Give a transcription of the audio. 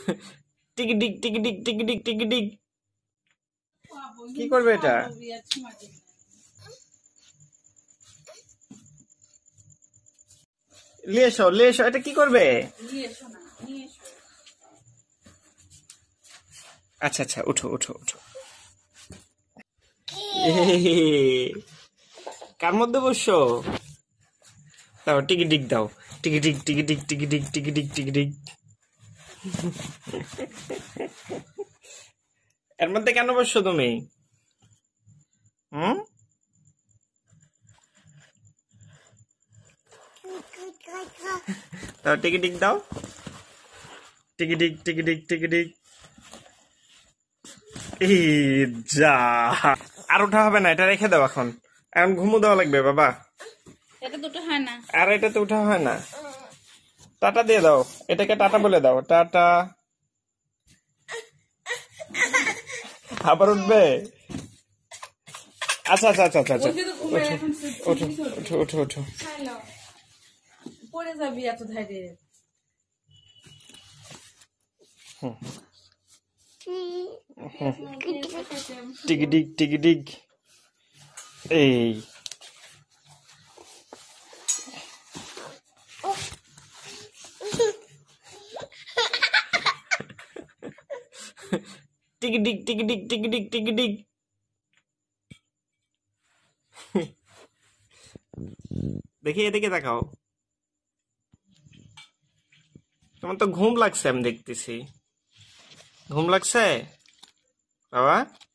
টিকি টিক টিকি টিক টিকি টিক টিকি টিক। কি করবে এটা? নিয়ে এসো, নিয়ে এসো। এটা কি করবে? আচ্ছা আচ্ছা, উঠো উঠো উঠো। কার মধ্যে বসছো? দাও টিকি টিক দাও। টিকি টিক টিকি টিক টিকি টিক টিকি টিক টিকি টিক। এর মধ্যে কেন বসছো তুমি? হুম? দাও টিকি টিক দাও। টিকি টিক টিকি টিক টিকি টিক। এই যা, আর ওঠা হবে না, এটা রেখে দাও এখন। এখন ঘুমো দেওয়া লাগবে বাবা। এটা দুটো হয় না। আর এটা তো উঠা হয় না। টাটা দিয়ে দাও, এটাকে টাটা বলে দাও। টাটা। আবার উঠবে? আচ্ছা আচ্ছা আচ্ছা আচ্ছা আচ্ছা, ওঠো ওঠো ওঠো ওঠো। পড়ে যাবি এত ধারে। টিকি টিক টিকি টিক। এই টিকি টিক টিকি টিক টিকি টিক টিকি টিক। দেখি এদিকে দেখাও। তোমার তো ঘুম লাগছে, আমি দেখতেছি। ঘুম লাগছে বাবা?